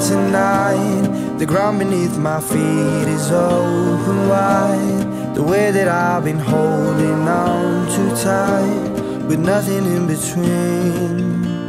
tonight. The ground beneath my feet is open wide. The way that I've been holding on too tight, with nothing in between.